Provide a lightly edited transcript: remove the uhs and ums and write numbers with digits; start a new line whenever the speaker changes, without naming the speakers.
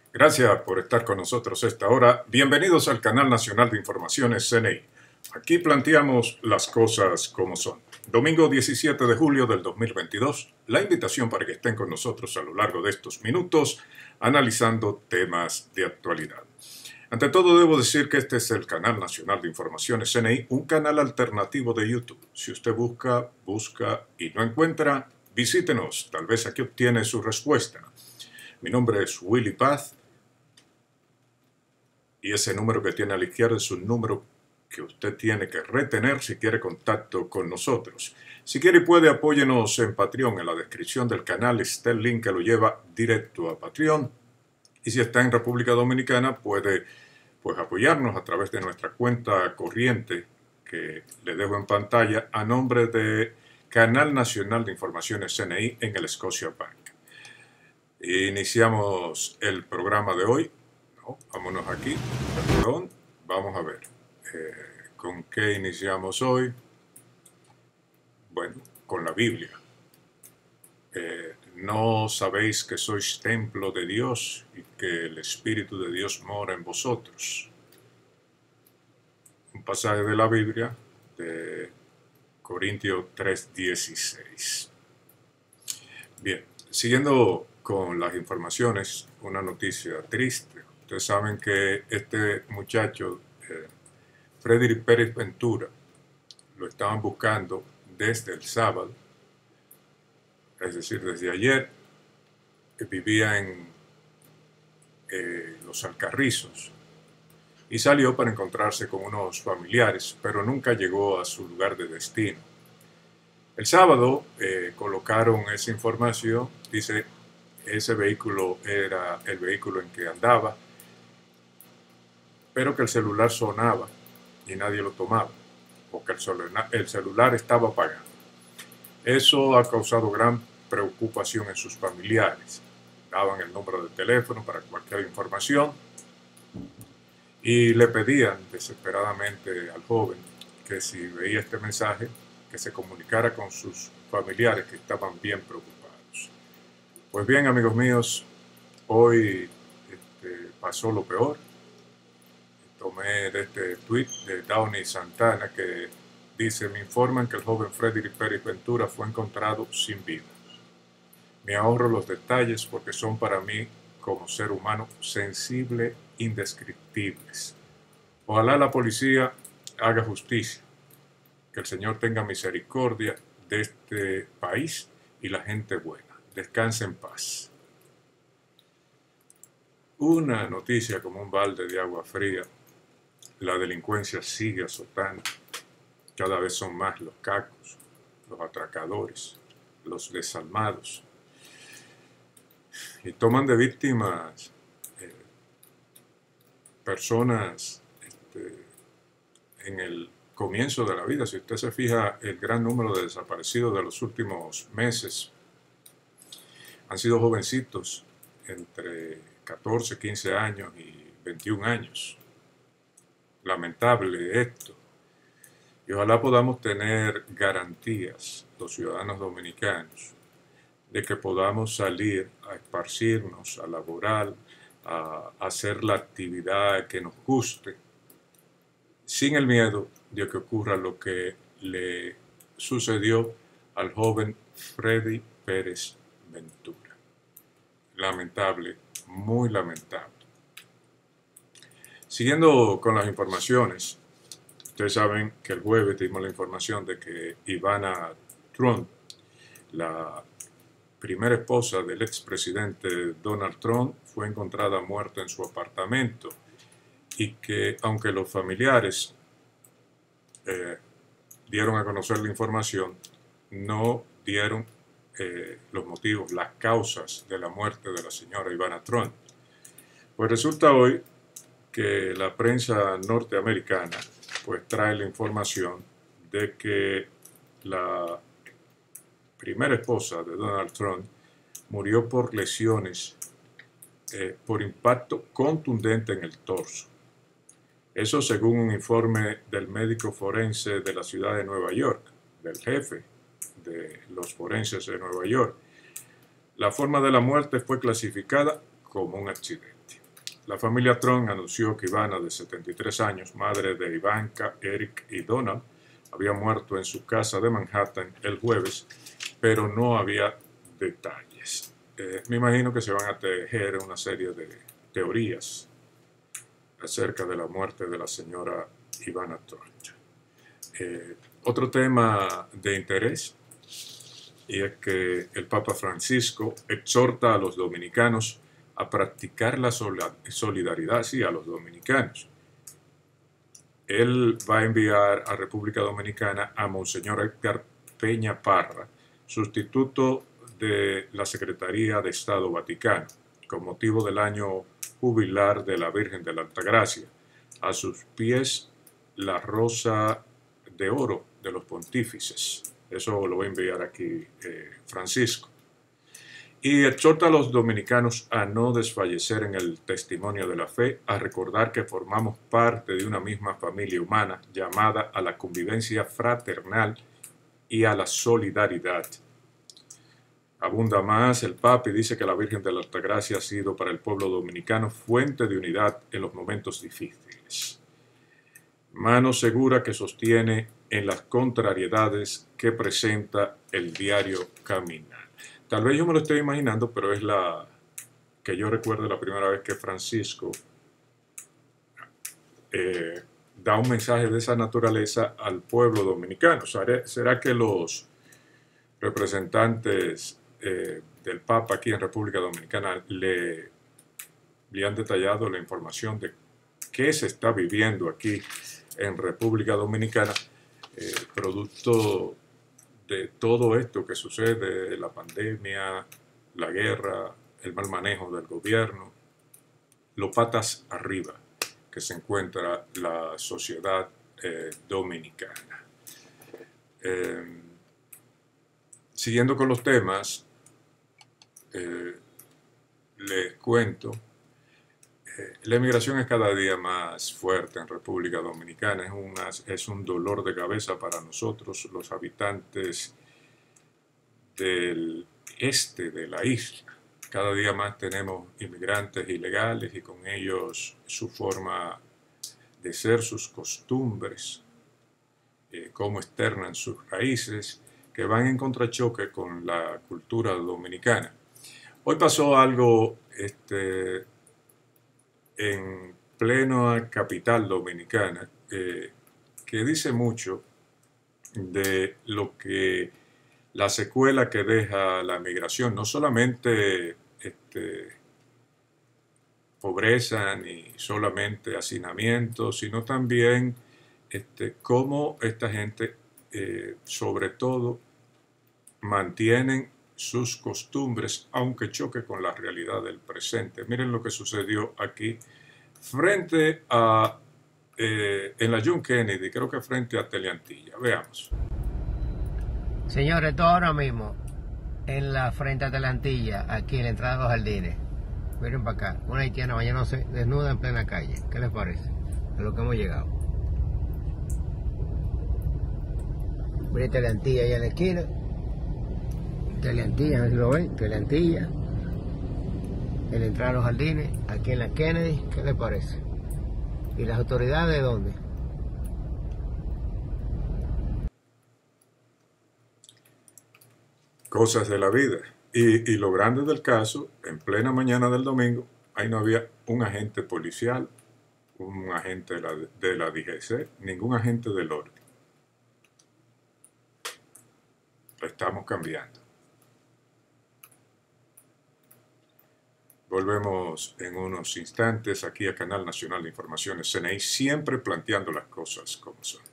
Gracias por estar con nosotros a esta hora. Bienvenidos al Canal Nacional de Informaciones CNI. Aquí planteamos las cosas como son. Domingo 17 de julio del 2022, la invitación para que estén con nosotros a lo largo de estos minutos analizando temas de actualidad. Ante todo, debo decir que este es el Canal Nacional de Informaciones CNI, un canal alternativo de YouTube. Si usted busca y no encuentra, visítenos. Tal vez aquí obtiene su respuesta. Mi nombre es Willy Paz y ese número que tiene a la izquierda es un número que usted tiene que retener si quiere contacto con nosotros. Si quiere y puede, apóyenos en Patreon. En la descripción del canal está el link que lo lleva directo a Patreon. Y si está en República Dominicana, puede apoyarnos a través de nuestra cuenta corriente que le dejo en pantalla a nombre de Canal Nacional de Informaciones CNI en el Scotiabank. Iniciamos el programa de hoy. Vámonos aquí, perdón, vamos a ver. ¿Con qué iniciamos hoy? Bueno, con la Biblia. ¿No sabéis que sois templo de Dios y que el Espíritu de Dios mora en vosotros? Un pasaje de la Biblia de Corintios 3:16. Bien, siguiendo con las informaciones, una noticia triste. Ustedes saben que este muchacho, Frederick Pérez Ventura, lo estaban buscando desde el sábado, es decir, desde ayer. Vivía en Los Alcarrizos y salió para encontrarse con unos familiares, pero nunca llegó a su lugar de destino. El sábado colocaron esa información, dice, ese vehículo era el vehículo en que andaba, pero que el celular sonaba y nadie lo tomaba, porque el celular estaba apagado. Eso ha causado gran preocupación en sus familiares. Daban el número de teléfono para cualquier información y le pedían desesperadamente al joven que si veía este mensaje, que se comunicara con sus familiares que estaban bien preocupados. Pues bien, amigos míos, hoy pasó lo peor. Tomé de este tweet de Downey Santana que dice: me informan que el joven Frederick Pérez Ventura fue encontrado sin vida. Me ahorro los detalles porque son para mí, como ser humano, sensible, indescriptibles. Ojalá la policía haga justicia, que el Señor tenga misericordia de este país y la gente buena. Descanse en paz. Una noticia como un balde de agua fría. La delincuencia sigue azotando. Cada vez son más los cacos, los atracadores, los desalmados. Y toman de víctimas personas en el comienzo de la vida. Si usted se fija, el gran número de desaparecidos de los últimos meses han sido jovencitos entre 14, 15 años y 21 años. Lamentable esto. Y ojalá podamos tener garantías, los ciudadanos dominicanos, de que podamos salir a esparcirnos, a laborar, a hacer la actividad que nos guste, sin el miedo de que ocurra lo que le sucedió al joven Freddy Pérez Ventura. Lamentable, muy lamentable. Siguiendo con las informaciones, ustedes saben que el jueves dimos la información de que Ivana Trump, la primera esposa del expresidente Donald Trump, fue encontrada muerta en su apartamento y que, aunque los familiares dieron a conocer la información, no dieron los motivos, las causas de la muerte de la señora Ivana Trump. Pues resulta hoy que la prensa norteamericana pues trae la información de que la primera esposa de Donald Trump murió por lesiones por impacto contundente en el torso. Eso según un informe del médico forense de la ciudad de Nueva York, del jefe de los forenses de Nueva York. La forma de la muerte fue clasificada como un accidente. La familia Trump anunció que Ivana, de 73 años, madre de Ivanka, Eric y Donald, había muerto en su casa de Manhattan el jueves, pero no había detalles. Me imagino que se van a tejer una serie de teorías acerca de la muerte de la señora Ivana Trump. Otro tema de interés, y es que el Papa Francisco exhorta a los dominicanos a practicar la solidaridad, sí, a los dominicanos. Él va a enviar a República Dominicana a Monseñor Edgar Peña Parra, sustituto de la Secretaría de Estado Vaticano, con motivo del año jubilar de la Virgen de la Altagracia. A sus pies la rosa de oro de los pontífices. Eso lo va a enviar aquí Francisco. Y exhorta a los dominicanos a no desfallecer en el testimonio de la fe, a recordar que formamos parte de una misma familia humana llamada a la convivencia fraternal y a la solidaridad. Abunda más el Papa y dice que la Virgen de la Altagracia ha sido para el pueblo dominicano fuente de unidad en los momentos difíciles. Mano segura que sostiene en las contrariedades que presenta el diario caminar. Tal vez yo me lo estoy imaginando, pero es la que yo recuerdo la primera vez que Francisco da un mensaje de esa naturaleza al pueblo dominicano. ¿Será que los representantes del Papa aquí en República Dominicana le han detallado la información de qué se está viviendo aquí en República Dominicana, producto de todo esto que sucede, la pandemia, la guerra, el mal manejo del gobierno, lo patas arriba que se encuentra la sociedad dominicana? Siguiendo con los temas, les cuento, la emigración es cada día más fuerte en República Dominicana, es un dolor de cabeza para nosotros, los habitantes del este de la isla. Cada día más tenemos inmigrantes ilegales y con ellos su forma de ser, sus costumbres, cómo externan sus raíces, que van en contrachoque con la cultura dominicana. Hoy pasó algo en plena capital dominicana que dice mucho de lo que la secuela que deja la migración, no solamente pobreza ni solamente hacinamiento, sino también cómo esta gente sobre todo mantienen sus costumbres, aunque choque con la realidad del presente. Miren lo que sucedió aquí frente a, en la John Kennedy, creo que frente a Teleantilla. Veamos.
Señores, esto ahora mismo, en la frente a Teleantilla, aquí en la entrada de los jardines. Miren para acá, una haitiana bañándose desnuda en plena calle. ¿Qué les parece? A lo que hemos llegado. Miren Teleantilla allá en la esquina. Teleantilla, a ver si lo ven, Teleantilla. En la entrada de los jardines, aquí en la Kennedy, ¿qué les parece? ¿Y las autoridades de dónde?
Cosas de la vida. Y lo grande del caso, en plena mañana del domingo, ahí no había un agente policial, un agente de la DGC, ningún agente del orden. Lo estamos cambiando. Volvemos en unos instantes aquí a Canal Nacional de Informaciones, CNI, siempre planteando las cosas como son.